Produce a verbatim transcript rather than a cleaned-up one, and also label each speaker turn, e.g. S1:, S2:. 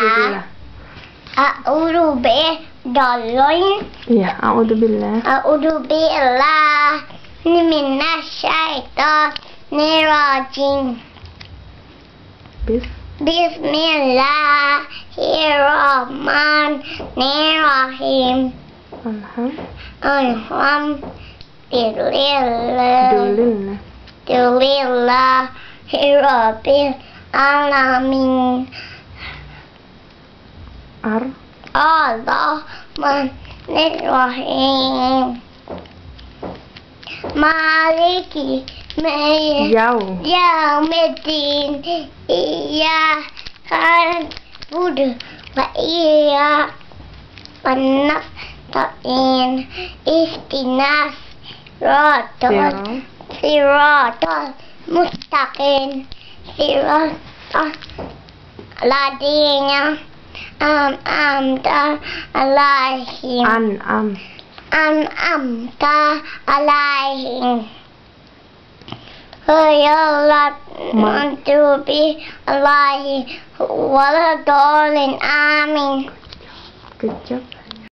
S1: billah.
S2: A'udzu billahi.
S1: Iya, a'udzu billah.
S2: A'udzu billahi minasyaitonir rajim.
S1: Bis.
S2: Bismillahirrahmanirrahim.
S1: Alham.
S2: Alhamdulillah.
S1: Dulillah.
S2: Alhamdulillahirabbil alamin.
S1: Ar.
S2: Allahummarrahim. Maliki
S1: Yaum.
S2: Yaumiddin. Iyyaka na'budu wa iyyaka nasta'in. Ihdinas siratal siratal mustaqim. Siratal ladzina an'amta alaihim.
S1: An'am.
S2: An'amta alaihim. Ghairil maghdubi alaihim waladdallin. Amin.
S1: Good job.